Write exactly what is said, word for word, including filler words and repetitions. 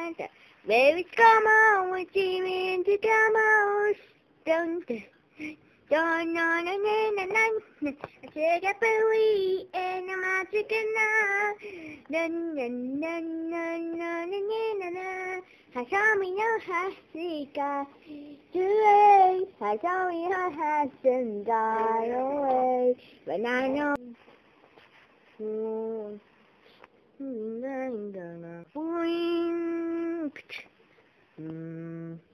Baby, come on with Jimmy and the Damos. Don't, don't, no, no, no, no, no. I take a pee and I'm a chicken now. Dun, dun, dun, dun, dun, dun, dun, dun. I saw me no Hasika. Today, I saw me her husband die away. But I know. Mm, mm, mm, mm, mm.